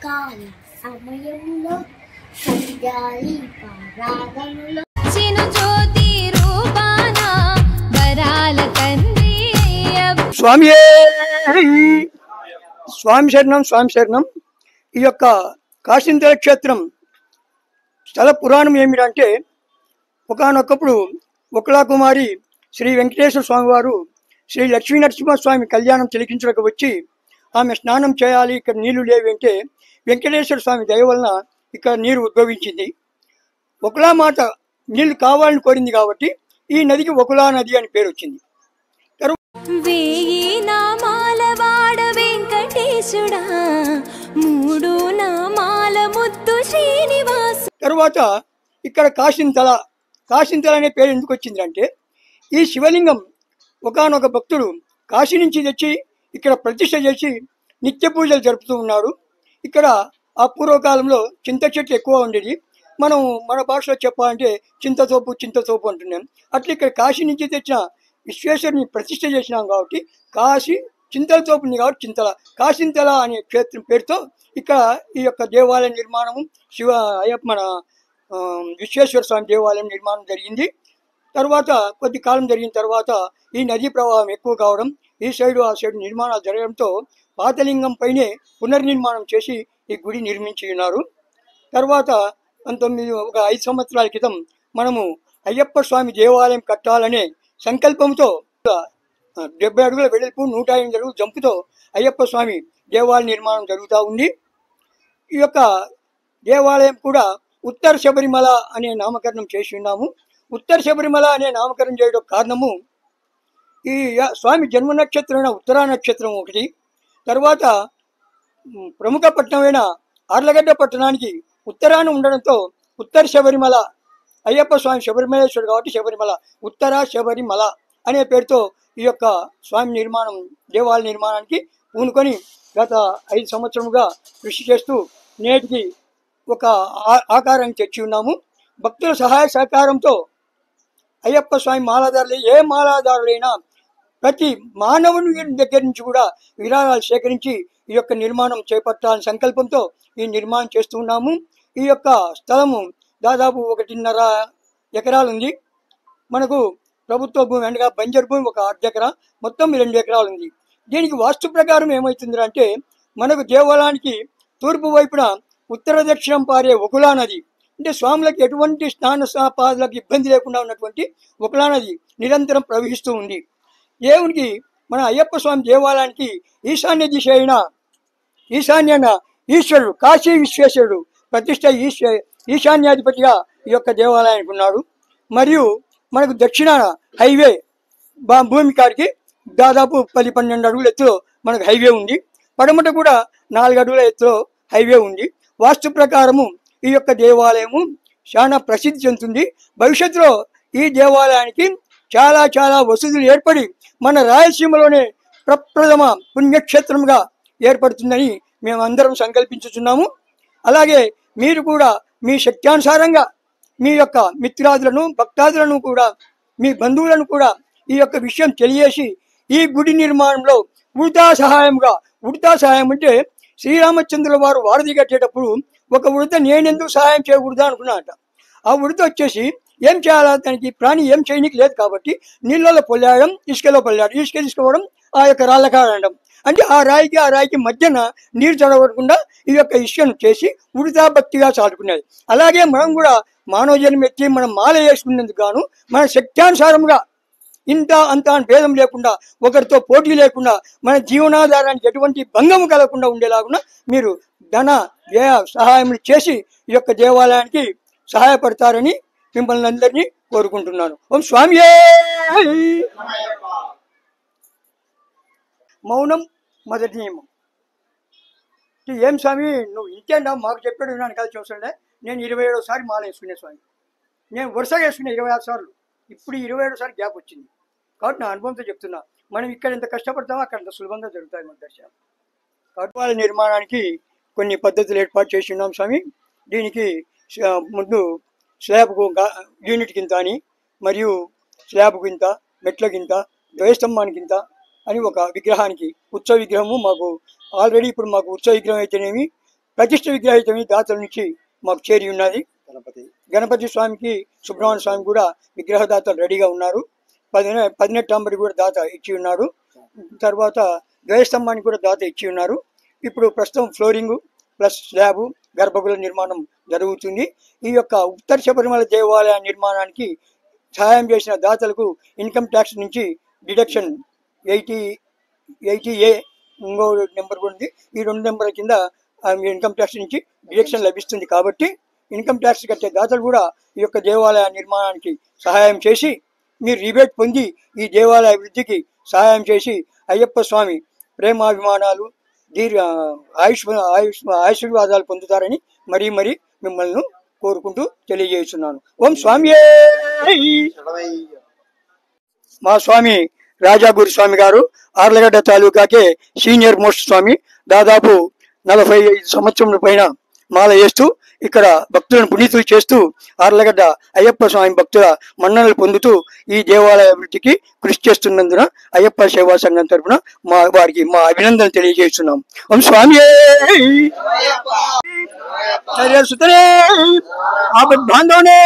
కాల సమయములో సంధ్యాలి పరాగములో చిను జ్యోతి రూపాన వరాల తండ్రి స్వామి స్వామి శరణం స్వామి శరణం. ఈ యొక్క కాశీంతల క్షేత్రం స్థల పురాణం ఏమిటంటే, ఒకనొకప్పుడు ఒకలా కుమారి శ్రీ వెంకటేశ్వర స్వామి వారు శ్రీ లక్ష్మీ నరసింహస్వామి కళ్యాణం తిలకించడానికి వచ్చి ఆమె స్నానం చేయాలి, ఇక్కడ నీళ్లు లేవి అంటే వెంకటేశ్వర స్వామి దయ వలన ఇక్కడ నీరు ఉద్భవించింది. ఒకలా మాత నీళ్లు కావాలని కోరింది కాబట్టి ఈ నదికి ఒకలా నది అని పేరు వచ్చింది. వేయి నామాల వాడ వెంకటేశుడా మూడు నామాల ముద్దు శ్రీనివాస. తరువాత ఇక్కడ కాశీంతల అనే పేరు ఎందుకు వచ్చిందంటే, ఈ శివలింగం ఒకానొక భక్తుడు కాశీ నుంచి తెచ్చి ఇక్కడ ప్రతిష్ఠ చేసి నిత్య పూజలు జరుపుతూ ఉన్నాడు. ఇక్కడ ఆ పూర్వకాలంలో చింత చెట్టు ఎక్కువ ఉండేది. మనం మన భాషలో చెప్పాలంటే చింతతోపు అంటున్నాం. అట్లా ఇక్కడ కాశీ నుంచి తెచ్చిన విశ్వేశ్వరుని ప్రతిష్ఠ చేసినాం కాబట్టి కాశీ చింతలతోపు ఉంది కాబట్టి కాశీంతల అనే క్షేత్రం పేరుతో ఇక్కడ ఈ యొక్క దేవాలయ నిర్మాణము మన విశ్వేశ్వర స్వామి దేవాలయం నిర్మాణం జరిగింది. తర్వాత కొద్ది కాలం జరిగిన తర్వాత ఈ నదీ ప్రవాహం ఎక్కువ కావడం, ఈ సైడు ఆ సైడు నిర్మాణాలు జరగడంతో పాతలింగం పైనే పునర్నిర్మాణం చేసి ఈ గుడి నిర్మించి ఉన్నారు. తర్వాత 5 సంవత్సరాల క్రితం మనము అయ్యప్ప స్వామి దేవాలయం కట్టాలనే సంకల్పంతో 70 అడుగుల వెడల్పు 108 అడుగుల జంపుతో అయ్యప్ప స్వామి దేవాలయ నిర్మాణం జరుగుతూ ఉంది. ఈ యొక్క దేవాలయం కూడా ఉత్తర శబరిమల అనే నామకరణం చేసి ఉన్నాము. ఉత్తర శబరిమల అనే నామకరణం చేయడం కారణము, ఈ స్వామి జన్మ నక్షత్రమైన ఉత్తరా నక్షత్రం ఒకటి, తర్వాత ప్రముఖ పట్టణమైన ఆర్లగడ్డ పట్టణానికి ఉత్తరాన ఉండడంతో ఉత్తర శబరిమల, అయ్యప్ప స్వామి శబరిమలేశ్వరుడు కాబట్టి శబరిమల, ఉత్తర శబరిమల అనే పేరుతో ఈ యొక్క స్వామి దేవాలయ నిర్మాణానికి పూనుకొని గత 5 సంవత్సరముగా కృషి చేస్తూ నేటికి ఒక ఆకారాన్ని తెచ్చి ఉన్నాము. భక్తుల సహాయ సహకారంతో అయ్యప్ప స్వామి మాలాదారులు ఏ మాలాదారులైనా ప్రతి మానవుని దగ్గర నుంచి కూడా విరాళాలు సేకరించి ఈ యొక్క నిర్మాణం చేపట్టాలని సంకల్పంతో ఈ నిర్మాణం చేస్తూ ఉన్నాము. ఈ యొక్క స్థలము దాదాపు 1.5 ఎకరాలు ఉంది. మనకు ప్రభుత్వ భూమి అనగా బంజర్ భూమి 1 ఎకరా, మొత్తం 2 ఎకరాలు ఉంది. దీనికి వాస్తు ప్రకారం ఏమవుతుంది అంటే, మనకు దేవాలయానికి తూర్పు వైపున ఉత్తర దక్షిణం పారే ఒకలా నది, అంటే స్వాములకు ఎటువంటి స్నానపాదులకు ఇబ్బంది లేకుండా ఉన్నటువంటి ఒకలా నది నిరంతరం ప్రవహిస్తూ ఉంది. దేవునికి మన అయ్యప్ప స్వామి దేవాలయానికి ఈశాన్య దిశ అయిన ఈశాన్యాన ఈశ్వరుడు కాశీ విశ్వేశ్వరుడు ప్రతిష్ట ఈశాన్యాధిపతిగా ఈ యొక్క దేవాలయానికి ఉన్నాడు. మరియు మనకు దక్షిణాన హైవే భూమి కాడికి దాదాపు 10-12 అడుగుల ఎత్తులో మనకు హైవే ఉంది. పడమట కూడా 4 అడుగుల ఎత్తులో హైవే ఉంది. వాస్తు ప్రకారము ఈ యొక్క దేవాలయము చాలా ప్రసిద్ధి చెందుతుంది. భవిష్యత్తులో ఈ దేవాలయానికి చాలా చాలా వసతులు ఏర్పడి మన రాయలసీమలోనే ప్రప్రథమ పుణ్యక్షేత్రంగా ఏర్పడుతుందని మేమందరం సంకల్పించుతున్నాము. అలాగే మీరు కూడా మీ శక్త్యానుసారంగా మీ యొక్క మిత్రాదులను, భక్తాదులను కూడా, మీ బంధువులను కూడా ఈ యొక్క విషయం తెలియజేసి ఈ గుడి నిర్మాణంలో ఉడతా సహాయం అంటే శ్రీరామచంద్రుల వారు వారధి కట్టేటప్పుడు ఒక ఉడత నేనెందుకు సహాయం చేయకూడదా అనుకున్నాట. ఆ ఉడత వచ్చేసి ఏం చేయాలా, దానికి ప్రాణి ఏం చేయడానికి లేదు కాబట్టి నీళ్ళలో పొల్లాడడం, ఇసుకలో పొల్లాడడం, ఇసుక తీసుకోవడం, ఆ యొక్క రాళ్ళ కాడడం, అంటే ఆ రాయికి మధ్యన నీరు చదవకుండా ఈ యొక్క ఇసుకను చేసి ఉడతా భక్తిగా చాటుకునేది. అలాగే మనం కూడా మానవ జన్మ ఎత్తి మనం మాల వేసుకునేందుకు గాను మన శక్త్యానుసారంగా ఇంత అంత భేదం లేకుండా, ఒకరితో పోటీ లేకుండా, మన జీవనాధారానికి ఎటువంటి భంగము కలగకుండా ఉండేలాగున మీరు ధన వ్యయ సహాయములు చేసి ఈ యొక్క దేవాలయానికి సహాయపడతారని మిమ్మల్ని అందరినీ కోరుకుంటున్నాను. ఓం స్వామి. మౌనం మొదటి నియమం. ఏం స్వామి నువ్వు ఇంతేనా మాకు చెప్పాడు విన్నాను కదా చూస్తుండే, నేను 27సారి మాల వేసుకునే స్వామి, నేను వరుసగా వేసుకునే 26 సార్లు, ఇప్పుడు 27సారి గ్యాప్ వచ్చింది కాబట్టి నా అనుభవంతో చెప్తున్నా. మనం ఇక్కడ ఎంత కష్టపడతామో అక్కడ అంత సులభంగా జరుగుతాయి మన దర్శనం. దేవాలయ నిర్మాణానికి కొన్ని పద్ధతులు ఏర్పాటు చేసి ఉన్నాం స్వామి. దీనికి ముందు స్లాబ్కు యూనిట్ కింద అని, మరియు స్లాబ్కి ఇంత, మెట్లకి ఇంత, ద్వయస్తంభానికి ఇంత అని ఒక విగ్రహానికి ఉత్సవ విగ్రహము మాకు ఆల్రెడీ ఇప్పుడు మాకు ఉత్సవ విగ్రహం అయితేనేమి, ప్రతిష్ట విగ్రహితం దాతల నుంచి మాకు చేరి ఉన్నది. గణపతి స్వామికి సుబ్రహ్మణ్య స్వామి కూడా విగ్రహదాతలు రెడీగా ఉన్నారు. 18 అంబడి కూడా దాత ఇచ్చి ఉన్నారు. తర్వాత ద్వయస్తంభానికి కూడా దాత ఇచ్చి ఉన్నారు. ఇప్పుడు ప్రస్తుతం ఫ్లోరింగ్ ప్లస్ స్లాబ్ గర్భగుల నిర్మాణం జరుగుతుంది. ఈ యొక్క ఉత్తర శబరిమల దేవాలయ నిర్మాణానికి సహాయం చేసిన దాతలకు ఇన్కమ్ ట్యాక్స్ నుంచి డిడక్షన్ 80A ఇంకో నెంబర్ కూడా ఉంది. ఈ 2 నెంబర్ల కింద ఇన్కమ్ ట్యాక్స్ నుంచి డిడక్షన్ లభిస్తుంది. కాబట్టి ఇన్కమ్ ట్యాక్స్ కట్టే దాతలు కూడా ఈ యొక్క దేవాలయ నిర్మాణానికి సహాయం చేసి మీరు రిబేట్ పొంది ఈ దేవాలయ అభివృద్ధికి సహాయం చేసి అయ్యప్ప స్వామి ప్రేమాభిమానాలు ఆశీర్వాదాలు పొందుతారని మరీ మిమ్మల్ని కోరుకుంటూ తెలియజేస్తున్నాను. ఓం స్వామి. మా స్వామి రాజాగురి స్వామి గారు ఆర్లగడ్డ తాలూకాకే సీనియర్ మోస్ట్ స్వామి. దాదాపు 45 సంవత్సరముల పైన మాల వేస్తూ ఇక్కడ భక్తులను పునీతులు చేస్తూ ఆర్లగడ్డ అయ్యప్ప స్వామి భక్తుల మన్ననలు పొందుతూ ఈ దేవాలయ అభివృద్ధికి కృషి చేస్తున్నందున అయ్యప్ప సేవా సంఘం తరఫున వారికి మా అభినందన తెలియజేస్తున్నాం. ఓం స్వామి. సుతనే ఆపద్బాంధవనే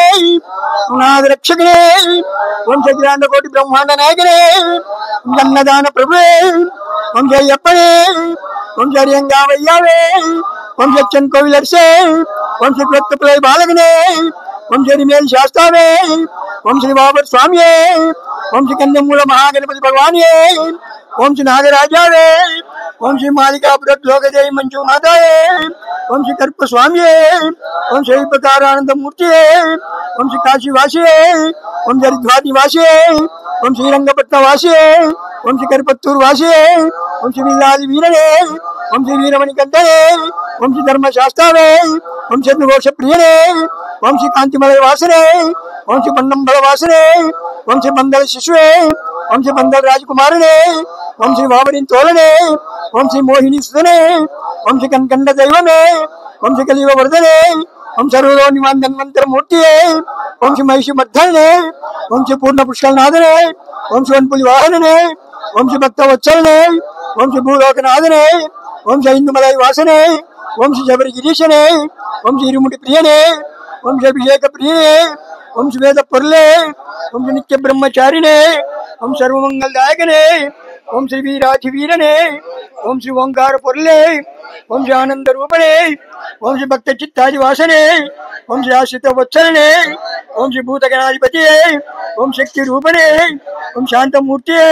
నాద రక్షకనే ఓం సచిదానంద కోటి బ్రహ్మాండ నాయకనే అన్నదాన ప్రభువే ఓం జయప్పనే ఓం జయంగా వయ్యావే ఓం సత్యన్ కోవిలర్సే ఓం శ్రీ ప్రత్యప్రయ బాలకనే ఓం శ్రీ మేల్ శాస్త్రావే ఓం శ్రీ బాబర్ స్వామియే ఓం శ్రీ కన్యమూల మహాగణపతి భగవానియే ఓం శ్రీ నాగరాజావే ఓం శ్రీ మాలికాపురత్ లోకదేవి మంజు మాతాయే ఓం శ్రీ కర్ప స్వామియే ఓం శ్రీ ప్రకారానందమూర్తియే ఓం శ్రీ కాశీవాసియే ఓం శ్రీ హరిద్వారి వాసియే ఓం శ్రీ రంగపట్న వాసియే ఓం శ్రీ కరిపత్తూరు వాసియే ఓం శ్రీ విల్లాది వీరనే ఓం శ్రీ వీరమణి కంఠనే ఓం శ్రీ ధర్మశాస్త్రావే ఓం శ్రీ ఘోష ప్రియనే ఓం శ్రీ కాంతిమలయ వాసనే ఓం శ్రీ బండంబల వాసనే ఓం శ్రీ బందల శిశువే ఓం శ్రీ బందల రాజకుమారునే ఓం శ్రీ వామరిన్ తోలనే ఓం శ్రీ మోహిని సుధనే ఓం శ్రీ కన్కండ దైవమే ఓం శ్రీ కలియుగ వర్ధనే ఓం సర్వలో నివాంధన్వంతర మూర్తియే ఓం శ్రీ మహిషి మర్ధనే ఓం శ్రీ పూర్ణ పుష్కలనాథనే ఓం శ్రీ వన్పులి వాహననే ఓం శ్రీ భక్త వత్సలనే ఓం శ్రీ భూలోకనాథనే ఓం శ్రీ ఇందుమలై వాసనే ఓం శ్రీ శబరి గిరీశనే ఓం శ్రీ ఇరుముడి ప్రియనే ఓం శ్రీ అభిషేక ప్రియనే ఓం శ్రీ వేద పొర్లే ఓం శ్రీ నిత్య బ్రహ్మచారినే ఓం సర్వమంగళదాయకనే ఓం శ్రీ వీరాధి వీరనే ఓం శ్రీ ఓంకార పొర్లే ఓం శ్రీ ఆనంద రూపనే ఓం శ్రీ భక్త చిత్తాది వాసనే ఓం శ్రీ ఆశ్రిత వత్సలనే ఓం శ్రీ భూతగణాధిపతియే ఓం శక్తి రూపనే ఓం శాంతమూర్తియే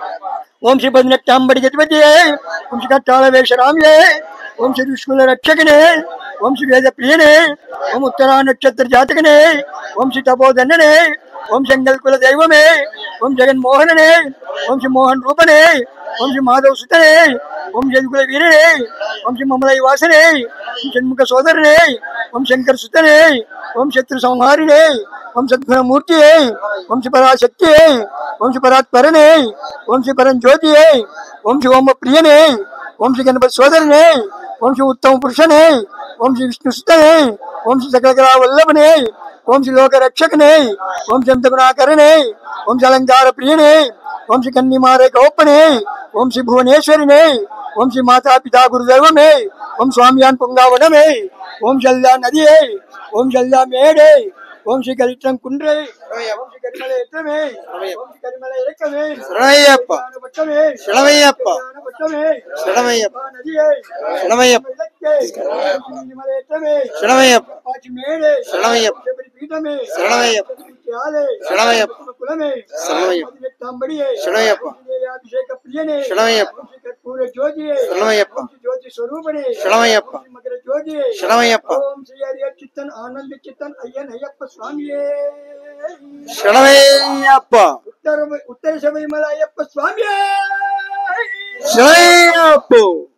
ఓం శ్రీ 18 అంబడి గతిపతియే ఓం శ్రీ కట్టాల వేషరామియే ఓం శ్రీ ఋష్కుల రక్షకనే ఓం శ్రీ వేద ప్రియనే ఓం ఉత్తరా నక్షత్ర జాతకనే ఓం శ్రీ తపోధన్యనే ఓం శంగల్ కుల దైవమే ఓం జగన్మోహననే ఓం శ్రీ మోహన్ రూపనే ఓం శ్రీ మాధవ సుతనే ఓం జగకుల వీరనే ఓం శ్రీ మమలై వాసనే ఓం షణ్ముఖ సోదరనే ఓం శంకర సుతనే ఓం శత్రు సంహారినే ఓం సద్గుణమూర్తియే ఓం శ్రీ పరాశక్తియే ఓం శ్రీ పరాత్పరనే ఓం శ్రీ పరంజ్యోతియే ఓం శ్రీ ఓమ ప్రియనే ఓం శ్రీ గణపతి సోదరనే ఓం శ్రీ ఉత్తమ పురుషనే ఓం శ్రీ విష్ణు సుతనే ఓం శ్రీ సకల వల్లభనే ఓం శ్రీ లోక రక్షకనే ఓం శ్రీ అంతగుణాకరణే ఓం శ్రీ అలంకార ప్రియనే ఓం శ్రీ కన్నిమారే గోపనే ఓం శ్రీ భువనేశ్వరినే ఓం శ్రీ మాతా పితా గురుదైవమే ఓం స్వామియాన్ పొంగావనమే ఓం జల్లా నదియే ఓం జల్లా మేడే ఓం శ్రీ కలిత్రం కుండ్రే ఓం శ్రీ కరిమల ఎత్తమే ఓం శ్రీ కరిమల ఎరకమే శరణయ్యప్ప శరణయ్యప్ప శరణయ్యప్ప శరణయ్యప్ప శరణయ్యప్ప శరణయ్యప్ప శరణయ్యప్ప శరణయ్యప్ప శరణయ్యప్ప అభిషేక ప్రియనే శరణయ్యప్ప కర్పూర జ్యోతియే శరణయ్యప్ప జ్యోతి స్వరూపనే శరణయ్యప్ప మకర జ్యోతియే శరణయ్యప్ప ఓం శ్రీ హరి చిత్తన్ ఆనంద చిత్తన్ అయ్యన్ అయ్యప్ప స్వామియే శరణయ్యప్ప ఉత్తర శబరిమల అయ్యప్ప స్వామియే శరణయ్యప్ప